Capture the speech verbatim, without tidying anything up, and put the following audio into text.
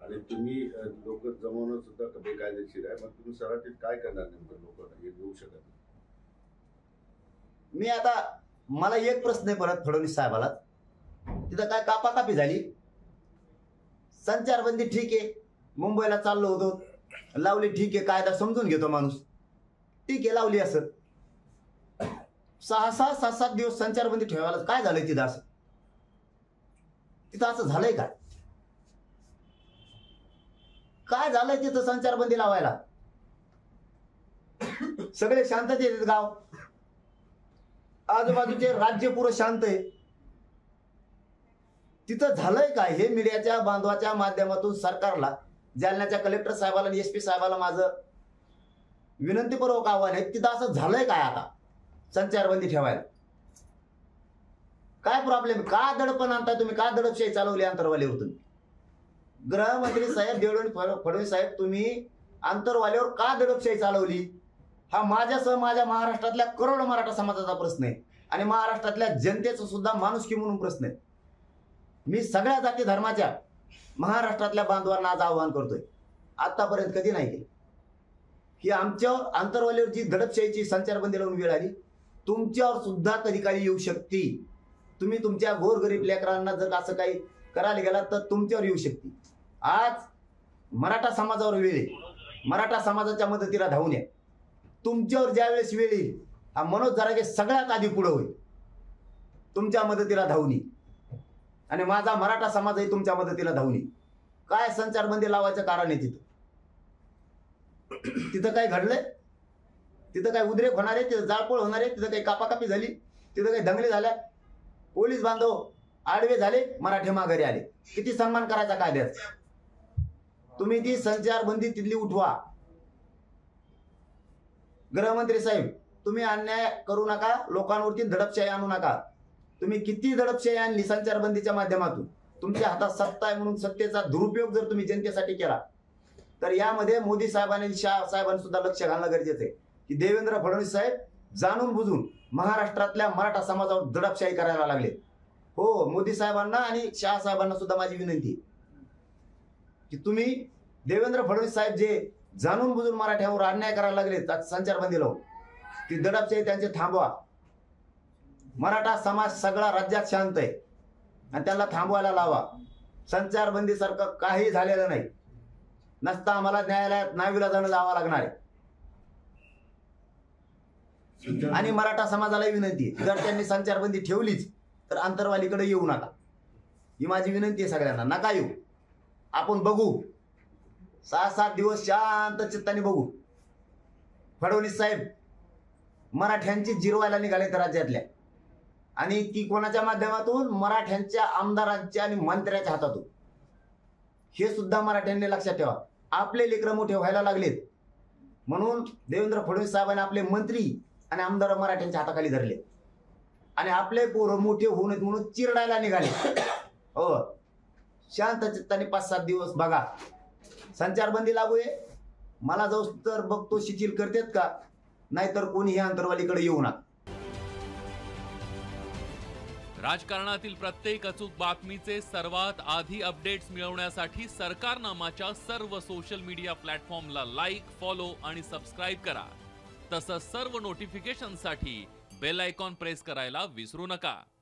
आणि तुम्ही लोक जमवणं सुद्धा बेकायदेशीर आहे. मग तुम्ही सराटीत काय करणार नेमकं? लोक हे घेऊ शकत नाही. मी आता मला एक प्रश्न आहे परत फडणवीस साहेबाला, तिथं काय कापाकापी झाली? संचारबंदी ठीक आहे, मुंबईला चाललो होतो, लावली ठीक आहे, कायदा समजून घेतो माणूस, ठीक आहे लावली. असं सहा सहा सात सात दिवस संचारबंदी ठेवायला काय झालंय तिथं? असं तिथं असं झालंय काय? काय झालंय तिथं संचारबंदी लावायला? सगळे शांततेत गाव, आजूबाजूचे राज्य पुरं शांत आहे. तिथं झालंय काय? हे मीडियाच्या बांधवाच्या माध्यमातून सरकारला, जालन्याच्या कलेक्टर साहेबाला आणि एस पी साहेबाला माझं विनंतीपूर्वक आव्हान आहे, तिथं असं झालंय काय आता संचारबंदी ठेवायला? काय प्रॉब्लेम? का दडपण आणताय तुम्ही? का दडपशाही चालवली आंतरवालीवर तुम्ही? गृहमंत्री साहेब देवेंद्र फडणवीस साहेब, तुम्ही आंतरवालीवर का दडपशाही चालवली? हा माझ्यासह माझ्या महाराष्ट्रातल्या करोडो मराठा समाजाचा प्रश्न आहे आणि महाराष्ट्रातल्या जनतेचा सुद्धा माणुसकी म्हणून प्रश्न आहे. मी सगळ्या जाती धर्माच्या महाराष्ट्रातल्या बांधवांना आज आवाहन करतोय, आतापर्यंत कधी नाही केलं, की आमच्यावर आंतरवालीवर जी दडपशाहीची संचारबंदी लावून वेळ आली, तुमच्यावर सुद्धा कधी काही येऊ शकते. तुम्ही तुमच्या गोरगरीब लेकरांना जर असं काही करायला गेला तर तुमच्यावर येऊ शकते. आज मराठा समाजावर वेळ आहे, मराठा समाजाच्या मदतीला धावून या. तुमच्यावर ज्या वेळेस वेळ येईल, हा मनोज जरांगे सगळ्यात आधी पुढे होईल, तुमच्या मदतीला धावून येईल आणि माझा मराठा समाजही तुमच्या मदतीला धावून येईल. काय संचारबंदी लावायचं कारण आहे? तिथं तिथं काय घडलंय? तिथं काय उद्रेक होणार आहे? तिथं जाळपोळ होणार आहे? तिथं काही कापाकापी झाली? तिथं काही दंगली झाल्या? पोलीस बांधव आडवे झाले, मराठे माघारी आले. किती सन्मान करायचा कायद्याचा? तुम्ही ती संचारबंदी तिथली उठवा. गृहमंत्री साहेब, तुम्ही अन्याय करू नका, लोकांवरती दडपशाही आणू नका. तुम्ही किती दडपशाही आणली संचारबंदीच्या माध्यमातून, तुमच्या हातात सत्ता आहे म्हणून सत्तेचा दुरुपयोग जर तुम्ही जनतेसाठी केला तर यामध्ये मोदी साहेबांनी, शाह साहेबांनी सुद्धा लक्ष घालणं गरजेचं आहे, की देवेंद्र फडणवीस साहेब जाणून बुजून महाराष्ट्रातल्या मराठा समाजावर दडपशाही करायला लागले. हो, मोदी साहेबांना आणि शाह साहेबांना सुद्धा माझी विनंती की तुम्ही देवेंद्र फडणवीस साहेब जे जाणून बुजून मराठ्यावर अन्याय करायला लागले संचारबंदी लावून, ती दडपशाही त्यांचे थांबवा. मराठा समाज सगळा राज्यात शांत आहे आणि त्यांना थांबवायला लावा. संचारबंदी सारखं काही झालेलं नाही, नसता आम्हाला न्यायालयात नाविलाजाने जावं लागणार आहे. आणि मराठा समाजाला विनंती आहे, जर त्यांनी संचारबंदी ठेवलीच तर आंतरवालीकडे येऊ नका. ही माझी विनंती आहे सगळ्यांना. नका येऊ, आपण बघू, सहा सात दिवस शांत चित्ताने बघू. फडणवीस साहेब मराठ्यांची जिरवायला निघाले तर राज्यातल्या, आणि ती कोणाच्या माध्यमातून? मराठ्यांच्या आमदारांच्या आणि मंत्र्याच्या हातातून. हे सुद्धा मराठ्यांनी लक्षात ठेवा. आपले लेकरं मोठे व्हायला लागलेत म्हणून देवेंद्र फडणवीस साहेबांनी आपले मंत्री आणि आमदार मराठ्यांच्या हाताखाली धरले आणि आपले पोरं मोठे होऊ नयेत म्हणून चिरडायला निघाले. हो, शांत चित्ताने पाच सात दिवस बघा. संचारबंदी लागू आहे, मला जाऊ तर बघतो शिथिल करतेत का, नाहीतर कोणीही आंतरवालीकडे येऊ नका. राजकारणातील प्रत्येक अचूक बातमीचे सर्वात आधी अपडेट्स मिळवण्यासाठी सरकारनामाच्या सर्व सोशल मीडिया प्लॅटफॉर्मला लाईक, फॉलो आणि सबस्क्राईब करा. तसंच सर्व नोटिफिकेशनसाठी बेल आयकॉन प्रेस करायला विसरू नका.